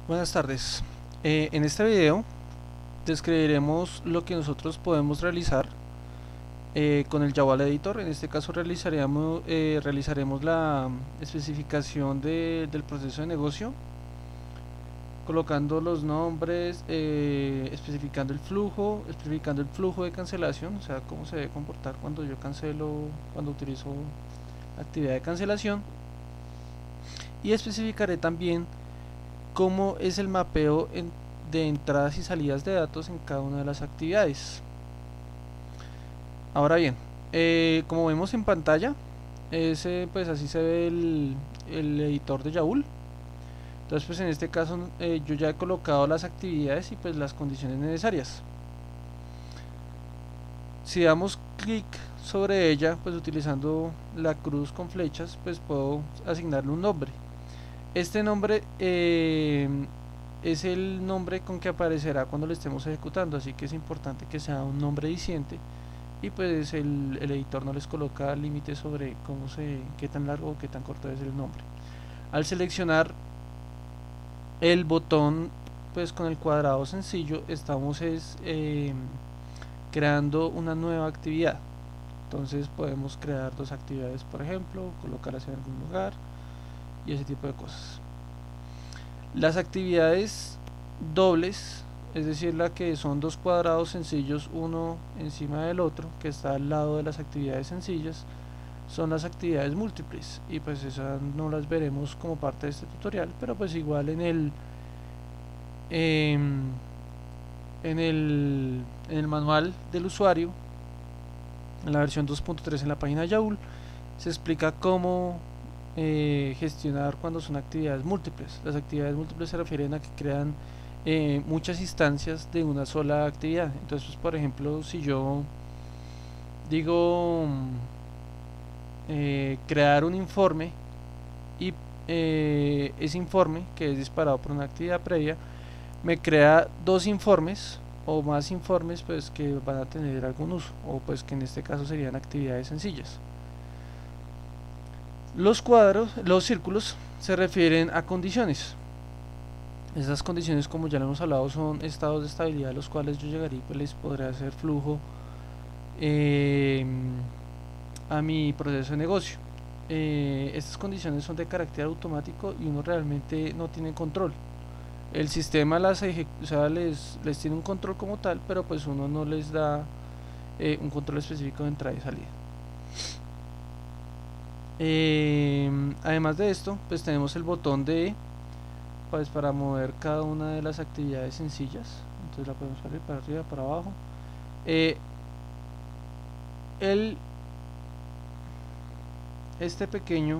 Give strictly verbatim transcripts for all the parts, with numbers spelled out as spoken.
Buenas tardes. Eh, en este video describiremos lo que nosotros podemos realizar eh, con el Java Editor. En este caso realizaríamos, eh, realizaremos la especificación de, del proceso de negocio, colocando los nombres, eh, especificando el flujo, especificando el flujo de cancelación, o sea, cómo se debe comportar cuando yo cancelo, cuando utilizo actividad de cancelación, y especificaré también cómo es el mapeo en, de entradas y salidas de datos en cada una de las actividades. Ahora bien, eh, como vemos en pantalla, ese, pues así se ve el, el editor de Joule. Entonces pues en este caso eh, yo ya he colocado las actividades y pues las condiciones necesarias. Si damos clic sobre ella, pues utilizando la cruz con flechas, pues puedo asignarle un nombre. Este nombre eh, es el nombre con que aparecerá cuando lo estemos ejecutando, así que es importante que sea un nombre diciente, y pues el, el editor no les coloca límites sobre cómo se, qué tan largo o qué tan corto es el nombre. Al seleccionar el botón pues con el cuadrado sencillo, estamos es, eh, creando una nueva actividad. Entonces podemos crear dos actividades, por ejemplo, colocarlas en algún lugar y ese tipo de cosas. Las actividades dobles, es decir, la que son dos cuadrados sencillos uno encima del otro, que está al lado de las actividades sencillas, son las actividades múltiples, y pues esas no las veremos como parte de este tutorial, pero pues igual en el eh, en el en el manual del usuario, en la versión dos punto tres en la página Joule, se explica cómo eh, gestionar cuando son actividades múltiples. Las actividades múltiples se refieren a que crean eh, muchas instancias de una sola actividad. Entonces, pues, por ejemplo, si yo digo eh, crear un informe y eh, ese informe que es disparado por una actividad previa me crea dos informes o más informes pues que van a tener algún uso, o pues que en este caso serían actividades sencillas. Los cuadros, los círculos se refieren a condiciones. Esas condiciones, como ya lo hemos hablado, son estados de estabilidad a los cuales yo llegaría y pues les podré hacer flujo eh, a mi proceso de negocio. Eh, estas condiciones son de carácter automático y uno realmente no tiene control. El sistema las o sea, les, les tiene un control como tal, pero pues uno no les da eh, un control específico de entrada y salida. Eh, además de esto, pues tenemos el botón de pues para mover cada una de las actividades sencillas. Entonces la podemos abrir para arriba, para abajo. Eh, el, este pequeño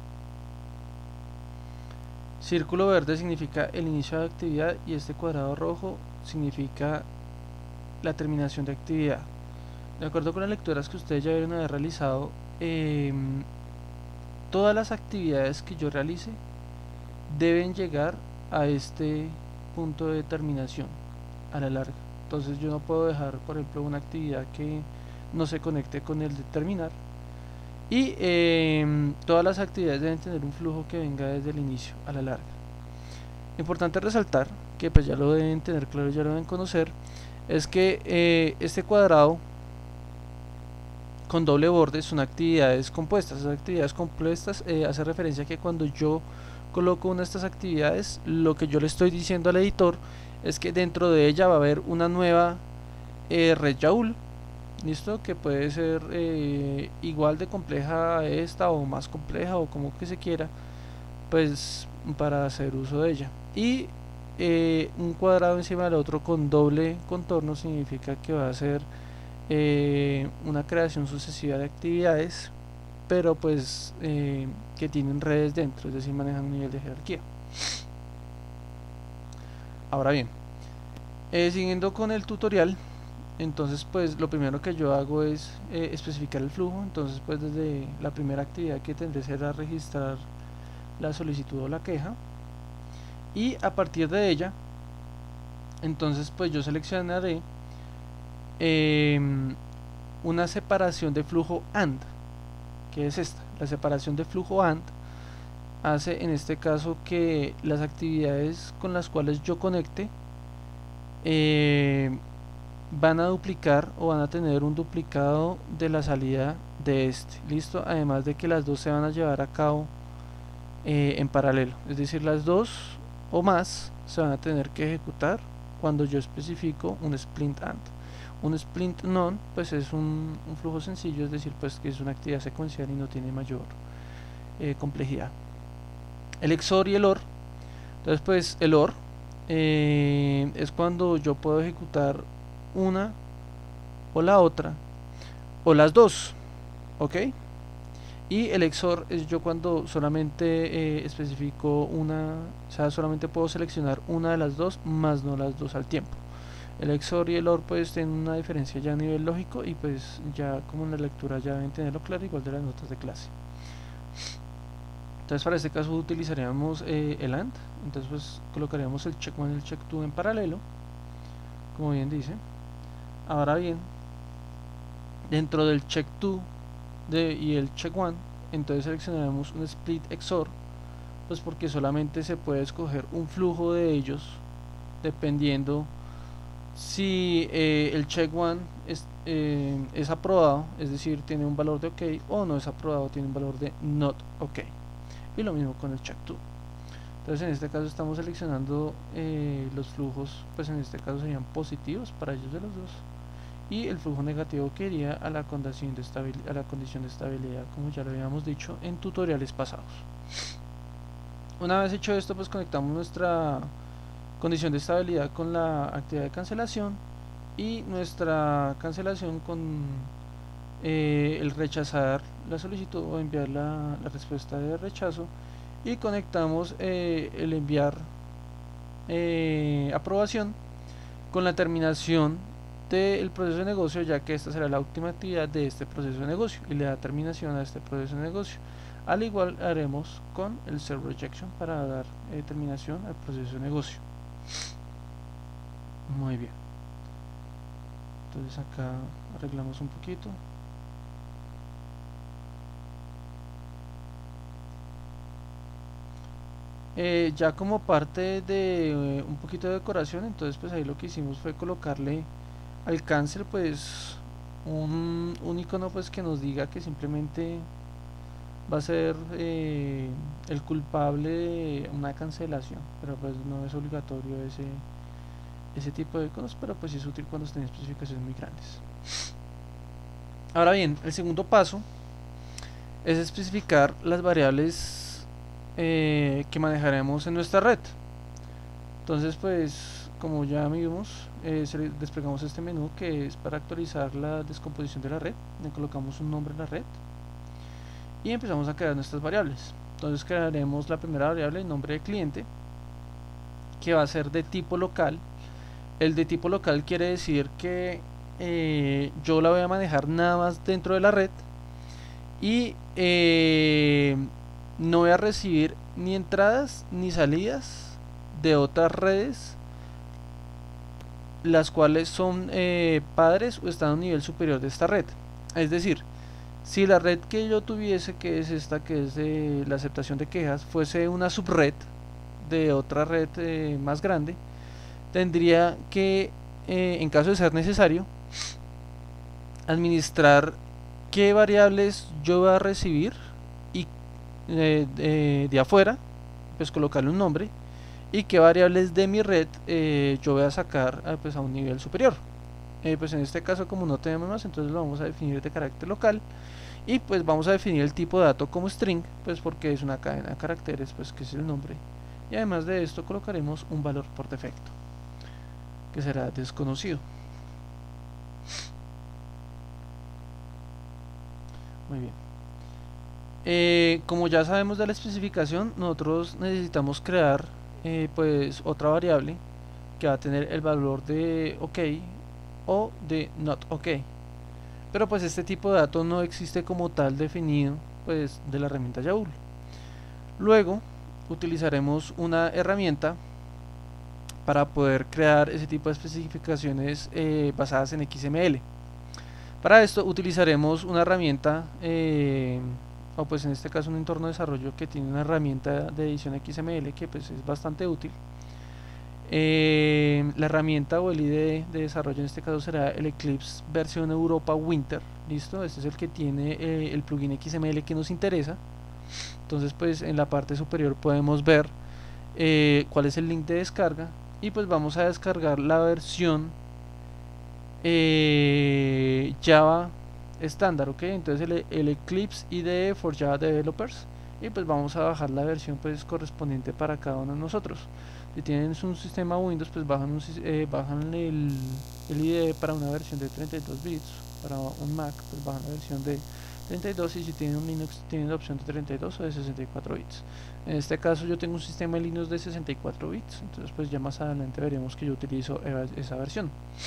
círculo verde significa el inicio de actividad y este cuadrado rojo significa la terminación de actividad. De acuerdo con las lecturas que ustedes ya deben haber realizado, eh, todas las actividades que yo realice deben llegar a este punto de terminación a la larga. Entonces yo no puedo dejar, por ejemplo, una actividad que no se conecte con el de terminar. Y eh, todas las actividades deben tener un flujo que venga desde el inicio a la larga. Importante resaltar, que pues ya lo deben tener claro, ya lo deben conocer, es que eh, este cuadrado con doble borde son actividades compuestas. Esas actividades compuestas eh, hace referencia a que cuando yo coloco una de estas actividades, lo que yo le estoy diciendo al editor es que dentro de ella va a haber una nueva eh, red Joule, listo, que puede ser eh, igual de compleja a esta o más compleja o como que se quiera, pues para hacer uso de ella. Y eh, un cuadrado encima del otro con doble contorno significa que va a ser eh, una creación sucesiva de actividades, pero pues eh, que tienen redes dentro, es decir, manejan un nivel de jerarquía. Ahora bien, eh, siguiendo con el tutorial, entonces pues lo primero que yo hago es eh, especificar el flujo. Entonces pues desde la primera actividad que tendré será registrar la solicitud o la queja, y a partir de ella entonces pues yo seleccionaré eh, una separación de flujo AND, que es esta, la separación de flujo AND hace en este caso que las actividades con las cuales yo conecte eh, van a duplicar o van a tener un duplicado de la salida de este, listo, además de que las dos se van a llevar a cabo eh, en paralelo, es decir, las dos o más se van a tener que ejecutar cuando yo especifico un splint and. Un splint none pues es un, un flujo sencillo, es decir, pues que es una actividad secuencial y no tiene mayor eh, complejidad. El X O R y el O R, entonces pues el O R eh, es cuando yo puedo ejecutar una o la otra o las dos, ok, y el X O R es yo cuando solamente eh, especifico una, o sea, solamente puedo seleccionar una de las dos más no las dos al tiempo. El X O R y el O R pues tienen una diferencia ya a nivel lógico y pues ya como en la lectura ya deben tenerlo claro, igual de las notas de clase. Entonces para este caso utilizaríamos eh, el AND, entonces pues colocaríamos el check one y el check two en paralelo, como bien dice. Ahora bien, dentro del check two de, y el check one, entonces seleccionaremos un split X O R, pues porque solamente se puede escoger un flujo de ellos dependiendo si eh, el check one es, eh, es aprobado, es decir, tiene un valor de OK, o no es aprobado, tiene un valor de not OK. Y lo mismo con el check two. Entonces en este caso estamos seleccionando eh, los flujos, pues en este caso serían positivos para ellos de los dos, y el flujo negativo que iría a la condición de estabilidad, a la condición de estabilidad, como ya lo habíamos dicho en tutoriales pasados. Una vez hecho esto, pues conectamos nuestra condición de estabilidad con la actividad de cancelación y nuestra cancelación con eh, el rechazar la solicitud o enviar la, la respuesta de rechazo, y conectamos eh, el enviar eh, aprobación con la terminación del proceso de negocio, ya que esta será la última actividad de este proceso de negocio y le da terminación a este proceso de negocio. Al igual haremos con el serve rejection para dar eh, terminación al proceso de negocio. Muy bien, entonces acá arreglamos un poquito. Eh, ya como parte de eh, un poquito de decoración, entonces pues ahí lo que hicimos fue colocarle al cancel pues un, un icono pues que nos diga que simplemente va a ser eh, el culpable de una cancelación, pero pues no es obligatorio ese ese tipo de iconos, pero pues es útil cuando estén especificaciones muy grandes. Ahora bien, el segundo paso es especificar las variables eh, que manejaremos en nuestra red. Entonces pues como ya vimos, eh, desplegamos este menú que es para actualizar la descomposición de la red. Le colocamos un nombre en la red y empezamos a crear nuestras variables. Entonces crearemos la primera variable, el nombre de cliente, que va a ser de tipo local. El de tipo local quiere decir que eh, yo la voy a manejar nada más dentro de la red y eh, no voy a recibir ni entradas ni salidas de otras redes las cuales son eh, padres o están a un nivel superior de esta red. Es decir, si la red que yo tuviese, que es esta, que es de la aceptación de quejas, fuese una subred de otra red eh, más grande, tendría que, eh, en caso de ser necesario, administrar qué variables yo voy a recibir y eh, de, de afuera, pues colocarle un nombre, y qué variables de mi red eh, yo voy a sacar eh, pues a un nivel superior. Eh, pues en este caso, como no tenemos más, entonces lo vamos a definir de carácter local, y pues vamos a definir el tipo de dato como string, pues porque es una cadena de caracteres, pues que es el nombre, y además de esto colocaremos un valor por defecto que será desconocido. Muy bien. Eh, como ya sabemos de la especificación, nosotros necesitamos crear eh, pues otra variable que va a tener el valor de OK o de not OK. Pero pues este tipo de datos no existe como tal definido pues de la herramienta Joule. Luego utilizaremos una herramienta para poder crear ese tipo de especificaciones eh, basadas en X M L. Para esto utilizaremos una herramienta eh, o pues en este caso un entorno de desarrollo que tiene una herramienta de edición X M L que pues es bastante útil. Eh, la herramienta o el I D E de desarrollo en este caso será el Eclipse versión Europa Winter. Listo, este es el que tiene eh, el plugin X M L que nos interesa. Entonces pues en la parte superior podemos ver eh, cuál es el link de descarga y pues vamos a descargar la versión eh, Java estándar, ok. Entonces el, el Eclipse I D E for Java Developers, y pues vamos a bajar la versión pues correspondiente para cada uno de nosotros. Si tienen un sistema Windows, pues bajan, un, eh, bajan el, el I D E para una versión de treinta y dos bits. Para un Mac, pues bajan la versión de treinta y dos, y si tienen un Linux tienen la opción de treinta y dos o de sesenta y cuatro bits. En este caso yo tengo un sistema Linux de sesenta y cuatro bits, entonces pues ya más adelante veremos que yo utilizo esa versión.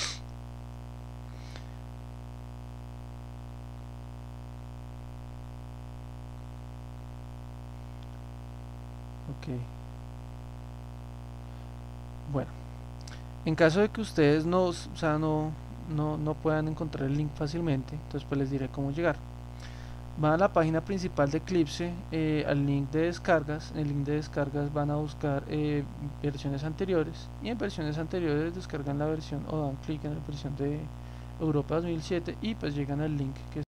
Ok. Bueno, en caso de que ustedes no, o sea, no, no, no puedan encontrar el link fácilmente, entonces pues les diré cómo llegar. Van a la página principal de Eclipse, eh, al link de descargas. En el link de descargas van a buscar eh, versiones anteriores, y en versiones anteriores descargan la versión o dan clic en la versión de Europa dos mil siete y pues llegan al link que